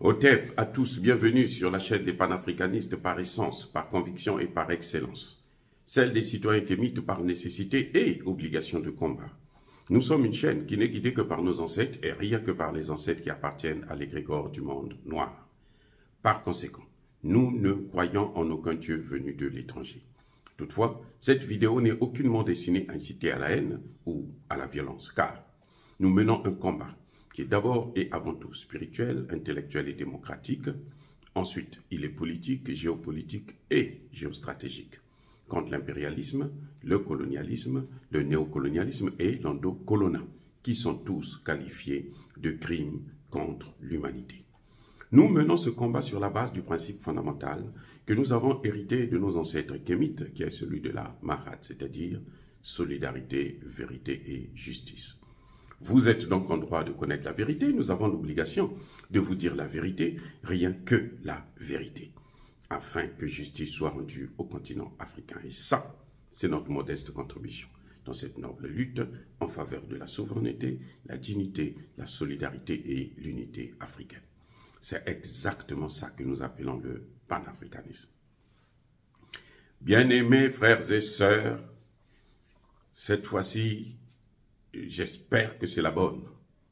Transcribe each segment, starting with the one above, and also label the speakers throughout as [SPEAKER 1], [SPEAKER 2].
[SPEAKER 1] Otep à tous, bienvenue sur la chaîne des panafricanistes par essence, par conviction et par excellence. Celle des citoyens kémites par nécessité et obligation de combat. Nous sommes une chaîne qui n'est guidée que par nos ancêtres et rien que par les ancêtres qui appartiennent à l'égrégore du monde noir. Par conséquent, nous ne croyons en aucun Dieu venu de l'étranger. Toutefois, cette vidéo n'est aucunement destinée à inciter à la haine ou à la violence, car nous menons un combat qui est d'abord et avant tout spirituel, intellectuel et démocratique. Ensuite, il est politique, géopolitique et géostratégique, contre l'impérialisme, le colonialisme, le néocolonialisme et l'endocolonat, qui sont tous qualifiés de crimes contre l'humanité. Nous menons ce combat sur la base du principe fondamental que nous avons hérité de nos ancêtres kémites, qui est celui de la Mahat, c'est-à-dire solidarité, vérité et justice. Vous êtes donc en droit de connaître la vérité, nous avons l'obligation de vous dire la vérité, rien que la vérité, afin que justice soit rendue au continent africain. Et ça, c'est notre modeste contribution dans cette noble lutte en faveur de la souveraineté, la dignité, la solidarité et l'unité africaine. C'est exactement ça que nous appelons le panafricanisme. Bien-aimés frères et sœurs, cette fois-ci, j'espère que c'est la bonne.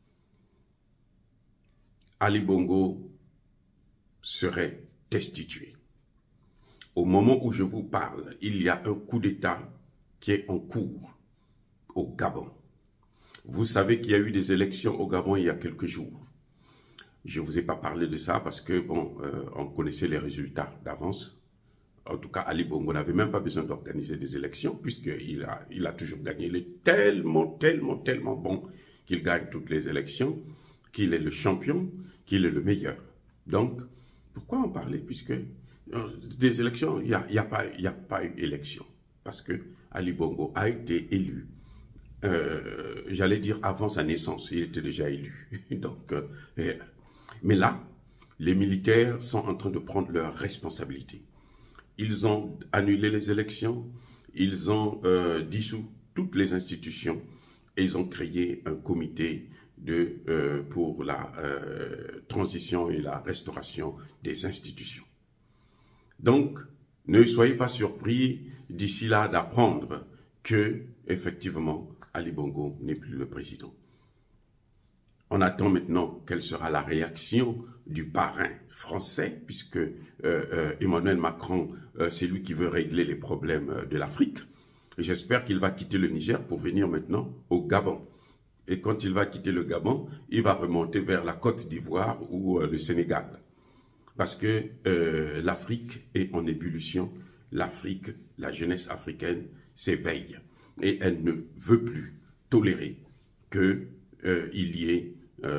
[SPEAKER 1] Ali Bongo serait destitué. Au moment où je vous parle, il y a un coup d'État qui est en cours au Gabon. Vous savez qu'il y a eu des élections au Gabon il y a quelques jours. Je ne vous ai pas parlé de ça parce que, bon, on connaissait les résultats d'avance. En tout cas, Ali Bongo n'avait même pas besoin d'organiser des élections puisqu'il a toujours gagné. Il est tellement bon qu'il gagne toutes les élections, qu'il est le champion, qu'il est le meilleur. Donc, pourquoi en parler puisque des élections, il n'y a pas eu élection. Parce que Ali Bongo a été élu. J'allais dire avant sa naissance, il était déjà élu. Donc, mais là, les militaires sont en train de prendre leurs responsabilités. Ils ont annulé les élections, ils ont dissous toutes les institutions et ils ont créé un comité pour la transition et la restauration des institutions. Donc, ne soyez pas surpris d'ici là d'apprendre que, effectivement, Ali Bongo n'est plus le président. On attend maintenant quelle sera la réaction du parrain français, puisque Emmanuel Macron, c'est lui qui veut régler les problèmes de l'Afrique. J'espère qu'il va quitter le Niger pour venir maintenant au Gabon. Et quand il va quitter le Gabon, il va remonter vers la Côte d'Ivoire ou le Sénégal. Parce que l'Afrique est en ébullition. L'Afrique, la jeunesse africaine s'éveille. Et elle ne veut plus tolérer qu'il y ait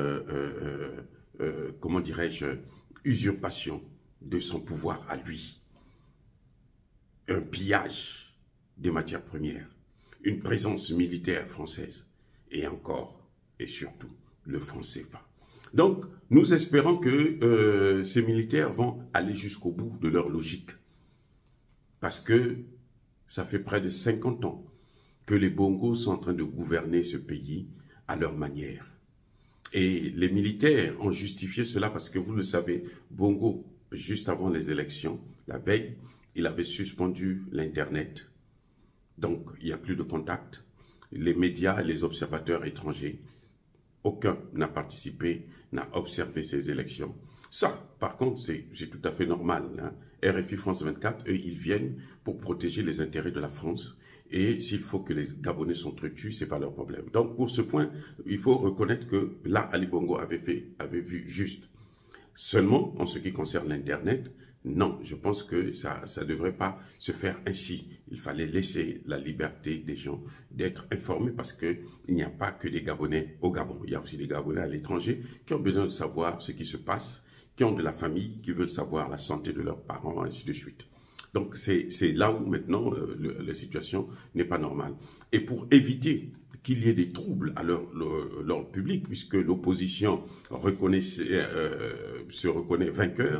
[SPEAKER 1] comment dirais-je, usurpation de son pouvoir à lui. Un pillage des matières premières, une présence militaire française et encore et surtout le franc CFA. Donc, nous espérons que ces militaires vont aller jusqu'au bout de leur logique. Parce que ça fait près de 50 ans que les Bongos sont en train de gouverner ce pays à leur manière. Et les militaires ont justifié cela parce que vous le savez, Bongo, juste avant les élections, la veille, il avait suspendu l'Internet. Donc, il n'y a plus de contact. Les médias et les observateurs étrangers, aucun n'a participé, n'a observé ces élections. Ça, par contre, c'est tout à fait normal. Hein. RFI France 24, eux, ils viennent pour protéger les intérêts de la France. Et s'il faut que les Gabonais s'entretuent, ce n'est pas leur problème. Donc, pour ce point, il faut reconnaître que là, Ali Bongo avait vu juste. Seulement, en ce qui concerne l'Internet, non, je pense que ça ne devrait pas se faire ainsi. Il fallait laisser la liberté des gens d'être informés parce qu'il n'y a pas que des Gabonais au Gabon. Il y a aussi des Gabonais à l'étranger qui ont besoin de savoir ce qui se passe, qui ont de la famille, qui veulent savoir la santé de leurs parents, ainsi de suite. Donc, c'est là où maintenant la situation n'est pas normale. Et pour éviter qu'il y ait des troubles à l'ordre public, puisque l'opposition se reconnaît vainqueur,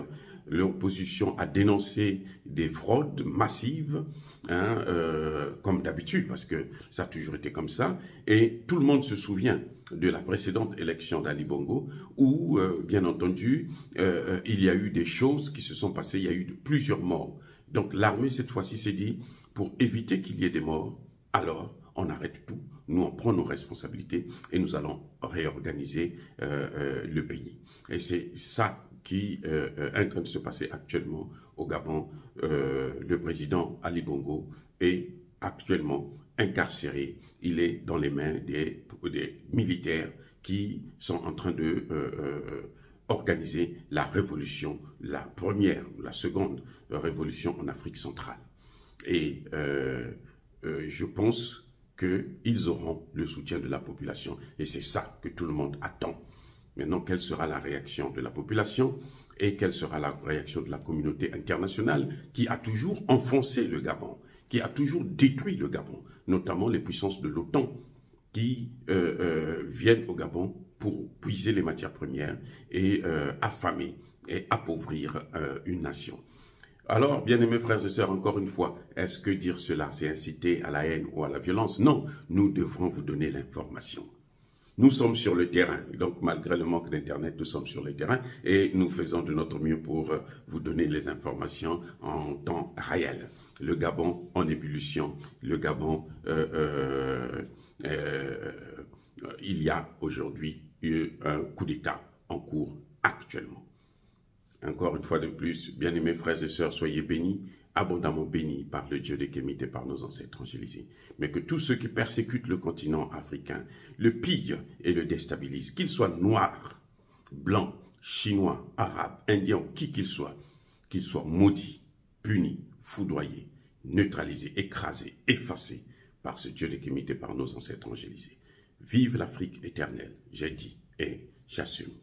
[SPEAKER 1] l'opposition a dénoncé des fraudes massives, hein, comme d'habitude, parce que ça a toujours été comme ça. Et tout le monde se souvient de la précédente élection d'Ali Bongo, où, bien entendu, il y a eu des choses qui se sont passées, il y a eu plusieurs morts. Donc l'armée, cette fois-ci, s'est dit, pour éviter qu'il y ait des morts, alors on arrête tout, nous on prend nos responsabilités et nous allons réorganiser le pays. Et c'est ça qui est en train de se passer actuellement au Gabon. Le président Ali Bongo est actuellement incarcéré. Il est dans les mains des militaires qui sont en train de organiser la révolution, la première, la seconde révolution en Afrique centrale. Et je pense qu'ils auront le soutien de la population. Et c'est ça que tout le monde attend. Maintenant, quelle sera la réaction de la population et quelle sera la réaction de la communauté internationale qui a toujours enfoncé le Gabon, qui a toujours détruit le Gabon, notamment les puissances de l'OTAN qui viennent au Gabon pour puiser les matières premières et affamer et appauvrir une nation. Alors, bien-aimés frères et sœurs, encore une fois, est-ce que dire cela, c'est inciter à la haine ou à la violence? Non, nous devrons vous donner l'information. Nous sommes sur le terrain, donc malgré le manque d'Internet, nous sommes sur le terrain et nous faisons de notre mieux pour vous donner les informations en temps réel. Le Gabon en ébullition, le Gabon, il y a aujourd'hui un coup d'État en cours actuellement. Encore une fois de plus, bien-aimés frères et sœurs, soyez bénis, abondamment bénis par le Dieu des Kémites et par nos ancêtres angélisés. Mais que tous ceux qui persécutent le continent africain le pillent et le déstabilisent, qu'ils soient noirs, blancs, chinois, arabes, indiens, qui qu'ils soient maudits, punis, foudroyés, neutralisés, écrasés, effacés par ce Dieu des Kémites et par nos ancêtres angélisés. Vive l'Afrique éternelle, j'ai dit et j'assume.